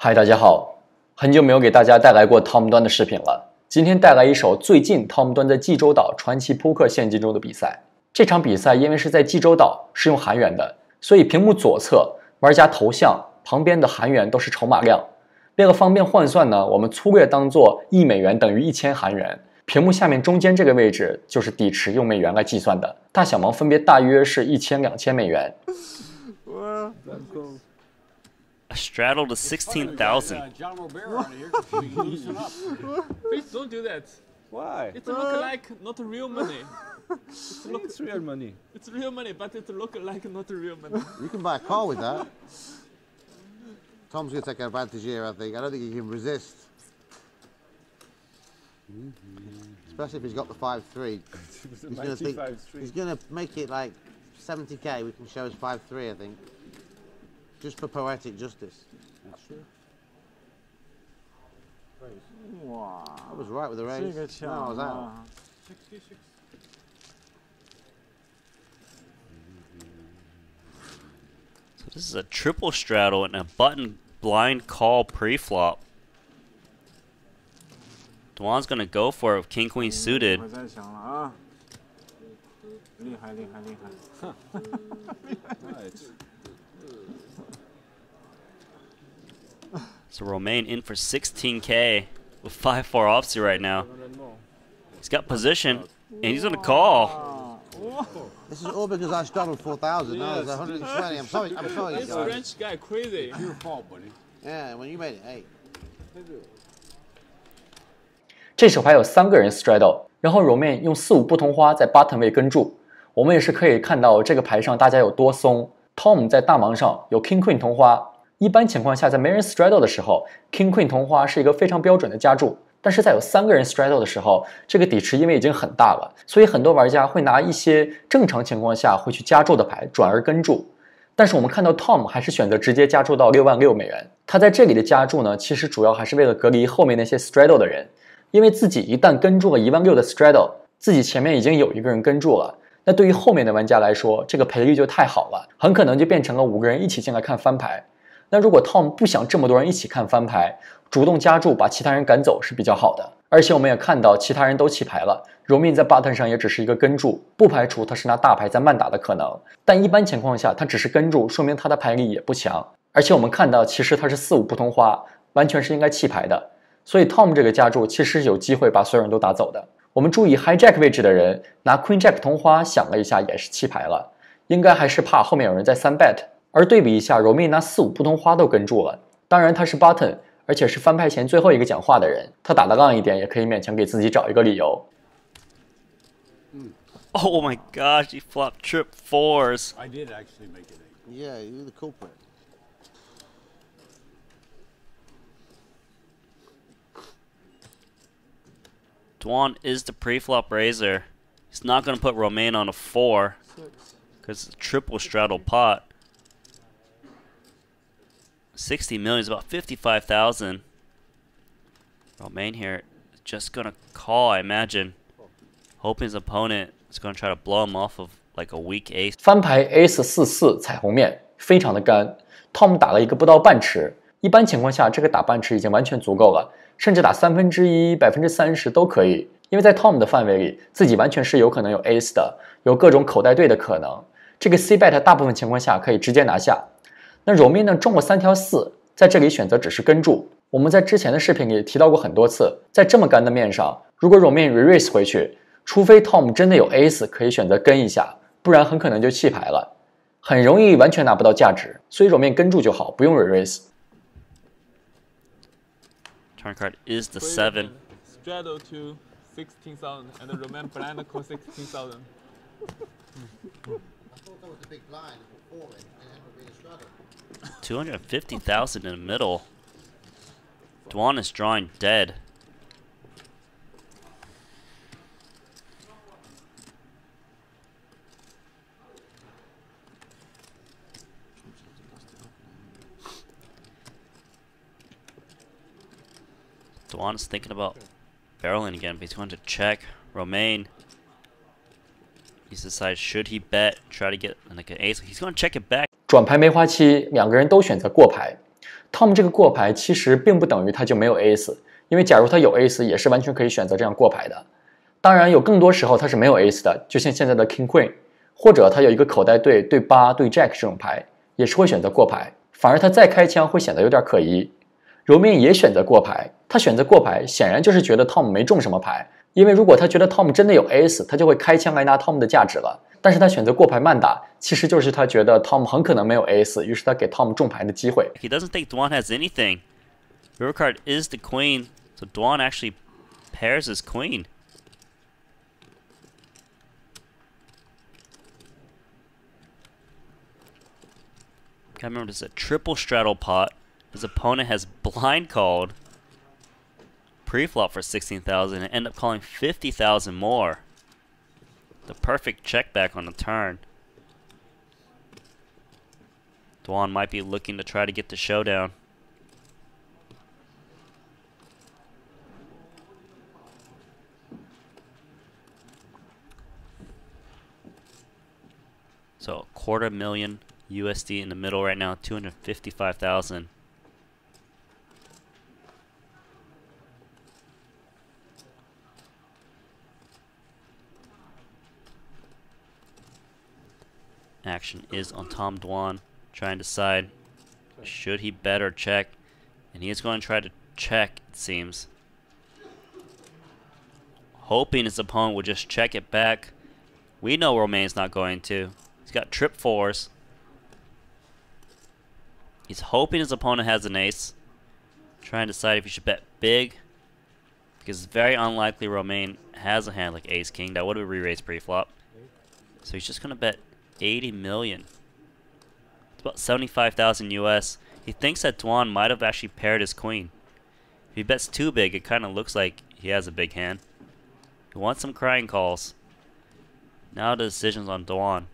嗨，大家好，很久没有给大家带来过 Tom 端的视频了。今天带来一首最近 Tom 端在济州岛传奇扑克现金中的比赛。这场比赛因为是在济州岛，是用韩元的，所以屏幕左侧玩家头像旁边的韩元都是筹码量。为了方便换算呢，我们粗略当做$1等于1000韩元。屏幕下面中间这个位置就是底池，用美元来计算的，大小盲分别大约是1000、2000美元。 A straddle to 16,000. Please don't do that. Why? It look like not real money. It's real money. It's real money, but it look like not real money. You can buy a car with that. Tom's going to take advantage here, I think. I don't think he can resist. Especially if he's got the 5-3. He's going to make it like 70k. We can show us 5-3, I think. Just for poetic justice. That's true. Wow. I was right with the raise. No, I was out. So this is a triple straddle and a button blind call pre-flop. Dwan's gonna go for it with king queen suited. So Romain in for 16k with 5-4 offsuit right now. He's got position and he's gonna call. This is all because I straddled 4,000. Now there's 120. I'm sorry. This French guy crazy. Your fault, buddy. Yeah, when you made it 8. 这手还有3个人 straddle， 然后 Romain 用4-5不同花在 button 位跟住。我们也是可以看到这个牌上大家有多松。Tom 在大盲上有 King Queen 同花。一般情况下，在没人 straddle 的时候 ，King Queen 同花是一个非常标准的加注。但是在有3个人 straddle 的时候，这个底池因为已经很大了，所以很多玩家会拿一些正常情况下会去加注的牌转而跟注。但是我们看到 Tom 还是选择直接加注到66000美元。他在这里的加注呢，其实主要还是为了隔离后面那些 straddle 的人，因为自己一旦跟注了16000的 straddle， 自己前面已经有一个人跟注了。那对于后面的玩家来说，这个赔率就太好了，很可能就变成了5个人一起进来看翻牌。那如果 Tom 不想这么多人一起看翻牌，主动加注把其他人赶走是比较好的。而且我们也看到其他人都起牌了，Romain在 button 上也只是一个跟注，不排除他是拿大牌在慢打的可能。但一般情况下，他只是跟注，说明他的牌力也不强。而且我们看到，其实他是4-5不同花，完全是应该弃牌的。所以 Tom 这个加注其实是有机会把所有人都打走的。我们注意 hijack 位置的人拿 Queen Jack 同花想了一下，也是弃牌了，应该还是怕后面有人在3bet。而对比一下 ，Romain 拿4-5不同花都跟住了，当然他是 button， 而且是翻牌前最后一个讲话的人，他打得浪一点，也可以勉强给自己找一个理由。 Oh my gosh, he flopped trip 4s. I did actually make it 8. Yeah, you're the culprit. Dwan is the pre-flop raiser. He's not gonna put Romain on a 4 because it's a triple straddle pot. 60 million is about 55,000. Romain here is just gonna call, I imagine, hoping his opponent is gonna try to blow him off of like a weak ace. 翻牌 Ace-4-4彩虹面非常的干 ，Tom 打了一个不到半池，一般情况下这个打半池已经完全足够了，甚至打1/3、30%都可以，因为在 Tom 的范围里，自己完全是有可能有 Ace 的，有各种口袋队的可能。这个 C-bet 大部分情况下可以直接拿下。那 Romain 呢中了3条4，在这里选择只是跟注。我们在之前的视频里提到过很多次，在这么干的面上，如果 Romain re-raise 回去，除非 Tom 真的有 Ace 可以选择跟一下，不然很可能就弃牌了，很容易完全拿不到价值。所以 Romain 跟注就好，不用 re-raise。 Turn card is the 7. Straddle to 16,000 and the Romain blind call 16,000. I thought that was the big blind before it, and it would be a straddle. 250,000 in the middle. Dwan is drawing dead. Dwan is thinking about barreling again, but he's going to check. Romain He's decided should he bet, try to get like an ace. He's going to check it back. 转牌梅花七，两个人都选择过牌。 Tom 这个过牌其实并不等于他就没有 ace， 因为假如他有 ace 也是完全可以选择这样过牌的。当然有更多时候他是没有 ace 的，就像现在的 King Queen， 或者他有一个口袋对8对 Jack 这种牌，也是会选择过牌，反而他再开枪会显得有点可疑。揉面也选择过牌，他选择过牌显然就是觉得 Tom 没中什么牌，因为如果他觉得 Tom 真的有 ace， 他就会开枪来拿 Tom 的价值了。但是他选择过牌慢打，其实就是他觉得 Tom 很可能没有 ace， 于是他给 Tom 中牌的机会。 He doesn't think Dwan has anything. River card is the queen, so Dwan actually pairs his queen. Gotta remember this is a triple straddle pot. His opponent has blind called pre-flop for 16,000 and end up calling 50,000 more. The perfect check back on the turn. Dwan might be looking to try to get the showdown. So $250,000 USD in the middle right now, 255,000. Action is on Tom Dwan, trying to decide should he bet or check, and he is going to try to check, it seems, hoping his opponent will just check it back. We know Romaine's not going to. He's got trip fours. He's hoping his opponent has an ace, trying to decide if he should bet big, because it's very unlikely Romaine has a hand like ace king. That would have re-raised pre-flop. So he's just going to bet 80 million. It's about 75,000 US. He thinks that Dwan might have actually paired his queen. If he bets too big, it kind of looks like he has a big hand. He wants some crying calls. Now the decision's on Dwan.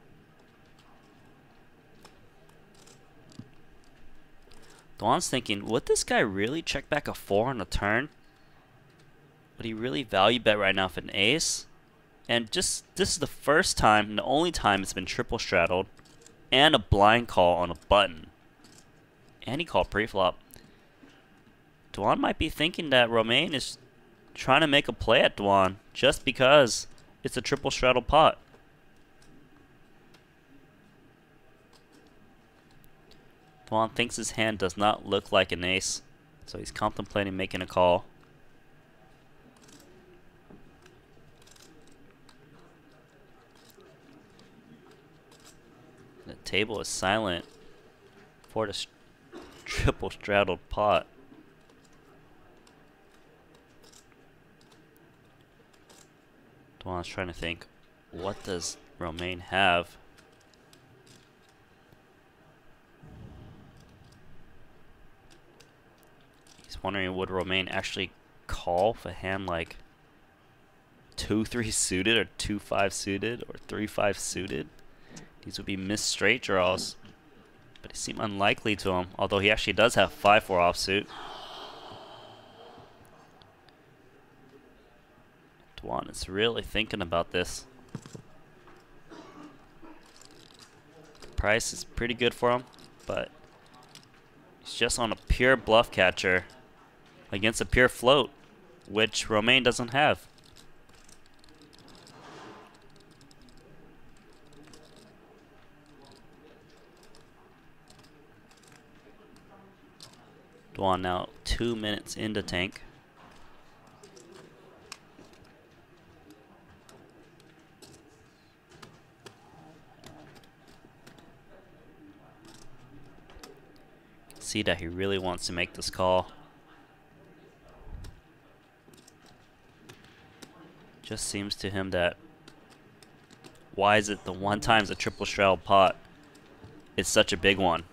Dwan's thinking, would this guy really check back a 4 on the turn? Would he really value bet right now for an ace? And just this is the first time and the only time it's been triple straddled and a blind call on a button. And he called pre-flop. Dwan might be thinking that Romaine is trying to make a play at Dwan just because it's a triple straddle pot. Dwan thinks his hand does not look like an ace, so he's contemplating making a call. The table is silent for the triple straddled pot. Dwan's trying to think, what does Romaine have? He's wondering, would Romaine actually call for a hand like 2-3 suited or 2-5 suited or 3-5 suited? These would be missed straight draws, but they seem unlikely to him, although he actually does have 5-4 offsuit. Dwan is really thinking about this. The price is pretty good for him, but he's just on a pure bluff catcher against a pure float, which Romaine doesn't have. Dwan now 2 minutes into tank. See that he really wants to make this call. Just seems to him that why is it the one times a triple straddle pot is such a big one?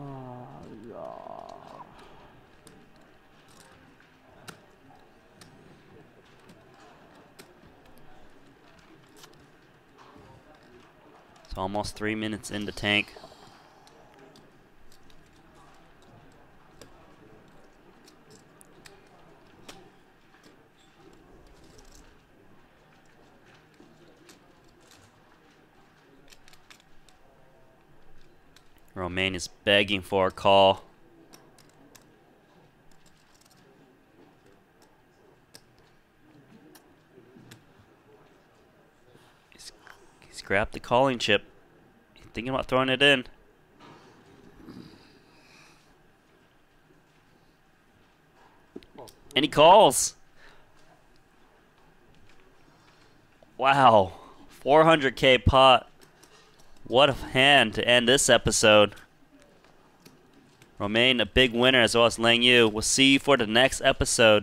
So almost 3 minutes into tank. Romaine is begging for a call. grab the calling chip. Thinking about throwing it in. And he calls. Wow. 400k pot. What a hand to end this episode. Romain, a big winner, as well as Lang Yu. We'll see you for the next episode.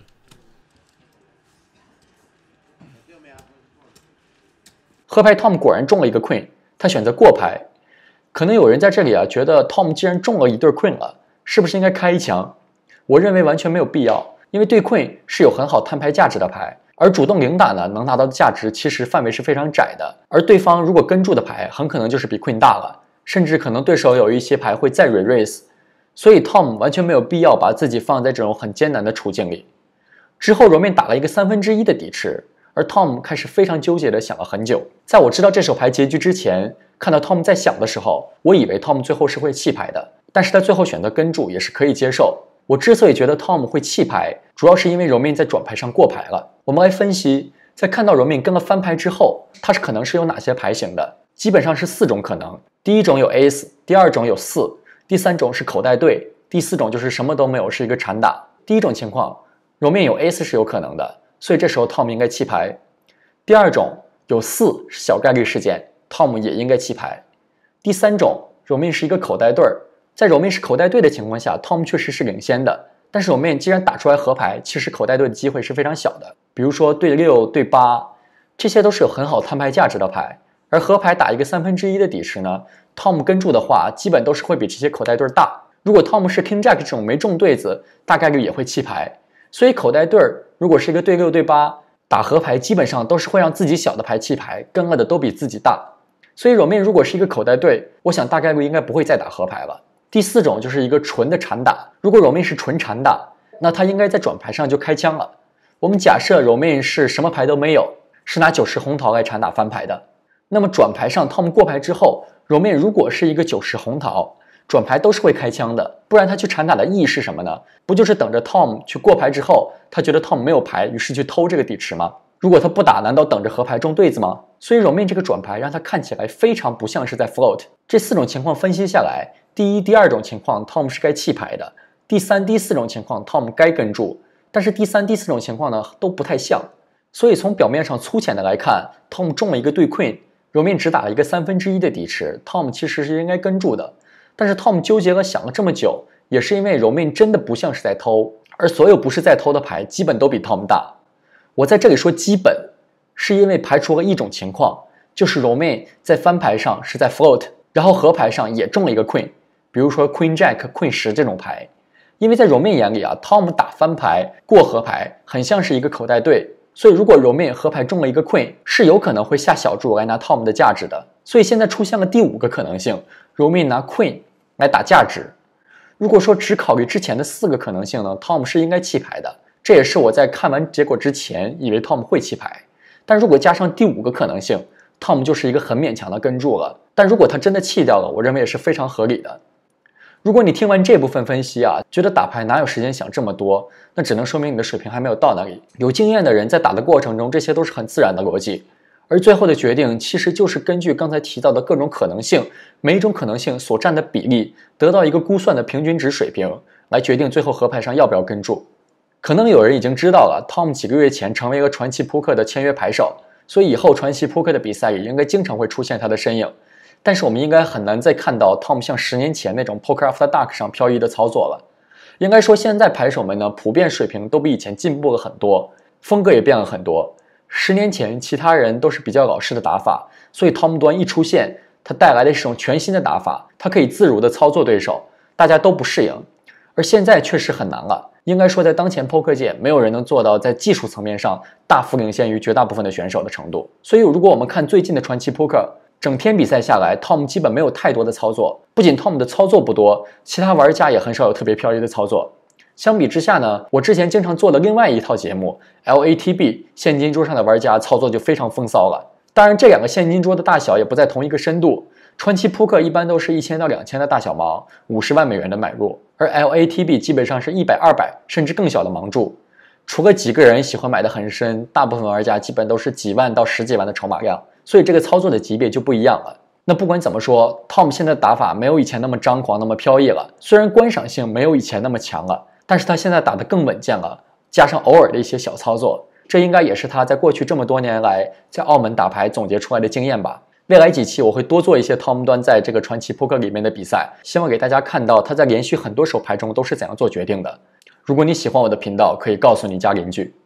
喝牌 Tom 果然中了一个 Queen， 他选择过牌。可能有人在这里觉得 Tom 既然中了一对 Queen 了，是不是应该开一枪？我认为完全没有必要，因为对 Queen 是有很好摊牌价值的牌，而主动零打呢，能拿到的价值其实范围是非常窄的。而对方如果跟注的牌，很可能就是比 Queen 大了，甚至可能对手有一些牌会再 re-raise， 所以 Tom 完全没有必要把自己放在这种很艰难的处境里。之后 Romain 打了一个1/3的底池。而 Tom 开始非常纠结地想了很久。在我知道这手牌结局之前，看到 Tom 在想的时候，我以为 Tom 最后是会弃牌的，但是他最后选择跟注也是可以接受。我之所以觉得 Tom 会弃牌，主要是因为 Romain 在转牌上过牌了。我们来分析，在看到 Romain 跟了翻牌之后，他是可能是有哪些牌型的？基本上是4种可能。第一种有 Ace， 第二种有4，第三种是口袋对，第四种就是什么都没有，是一个缠打。第一种情况 ，Romain 有 Ace 是有可能的。所以这时候 Tom 应该弃牌。第二种有4是小概率事件 ，Tom 也应该弃牌。第三种 Romain 是一个口袋对儿，在 Romain 是口袋对的情况下 ，Tom 确实是领先的。但是 Romain 既然打出来和牌，其实口袋对的机会是非常小的。比如说对6、对8，这些都是有很好摊牌价值的牌。而和牌打一个1/3的底池呢 ，Tom 跟注的话，基本都是会比这些口袋对大。如果 Tom 是 King Jack 这种没中对子，大概率也会弃牌。所以口袋对儿如果是一个对6、对8，打和牌基本上都是会让自己小的牌弃牌，跟了的都比自己大。所以 Romain 如果是一个口袋对，我想大概率应该不会再打和牌了。第四种就是一个纯的缠打，如果 Romain 是纯缠打，那他应该在转牌上就开枪了。我们假设 Romain 是什么牌都没有，是拿90红桃来缠打翻牌的，那么转牌上 Tom 过牌之后 ，Romain 如果是一个90红桃，转牌都是会开枪的，不然他去缠打的意义是什么呢？不就是等着 Tom 去过牌之后，他觉得 Tom 没有牌，于是去偷这个底池吗？如果他不打，难道等着和牌中对子吗？所以 Romain 这个转牌让他看起来非常不像是在 float。这4种情况分析下来，第一、第二种情况 Tom 是该弃牌的，第三、第四种情况 Tom 该跟注，但是第三、第四种情况呢都不太像。所以从表面上粗浅的来看 ，Tom 中了一个对 Queen，Romain 只打了一个1/3的底池 ，Tom 其实是应该跟注的。但是 Tom 纠结了想了这么久，也是因为 Romain 真的不像是在偷，而所有不是在偷的牌基本都比 Tom 大。我在这里说基本，是因为排除了一种情况，就是 Romain 在翻牌上是在 float， 然后和牌上也中了一个 Queen， 比如说 Queen Jack、Queen 10这种牌。因为在 Romain 眼里Tom 打翻牌过和牌很像是一个口袋对，所以如果 Romain 和牌中了一个 Queen， 是有可能会下小注来拿 Tom 的价值的。所以现在出现了第5个可能性。Romain 拿 Queen 来打价值。如果说只考虑之前的4个可能性呢 ，Tom 是应该弃牌的。这也是我在看完结果之前以为 Tom 会弃牌。但如果加上第5个可能性 ，Tom 就是一个很勉强的跟注了。但如果他真的弃掉了，我认为也是非常合理的。如果你听完这部分分析觉得打牌哪有时间想这么多，那只能说明你的水平还没有到那里。有经验的人在打的过程中，这些都是很自然的逻辑。而最后的决定其实就是根据刚才提到的各种可能性，每一种可能性所占的比例，得到一个估算的平均值水平，来决定最后和牌上要不要跟注。可能有人已经知道了 ，Tom 几个月前成为了传奇扑克的签约牌手，所以以后传奇扑克的比赛里应该经常会出现他的身影。但是我们应该很难再看到 Tom 像10年前那种 Poker After Dark 上飘逸的操作了。应该说现在牌手们呢，普遍水平都比以前进步了很多，风格也变了很多。10年前其他人都是比较老式的打法，所以 Tom 端一出现，他带来的是一种全新的打法，他可以自如的操作对手，大家都不适应。而现在确实很难了，应该说在当前 Poker 界，没有人能做到在技术层面上大幅领先于绝大部分的选手的程度。所以如果我们看最近的传奇扑克，整天比赛下来 Tom 基本没有太多的操作，不仅 Tom 的操作不多，其他玩家也很少有特别飘逸的操作。相比之下呢，我之前经常做的另外一套节目 LATB 现金桌上的玩家操作就非常风骚了。当然这2个现金桌的大小也不在同一个深度，传奇扑克一般都是1000到2000的大小盲，50万美元的买入，而 LATB 基本上是100、200甚至更小的盲注。除了几个人喜欢买的很深，大部分玩家基本都是几万到10几万的筹码量， 所以这个操作的级别就不一样了。那不管怎么说 ，Tom 现在打法没有以前那么张狂，那么飘逸了。虽然观赏性没有以前那么强了，但是他现在打得更稳健了，加上偶尔的一些小操作，这应该也是他在过去这么多年来在澳门打牌总结出来的经验吧。未来几期我会多做一些 Tom 端在这个传奇扑克里面的比赛，希望给大家看到他在连续很多手牌中都是怎样做决定的。如果你喜欢我的频道，可以告诉你家邻居。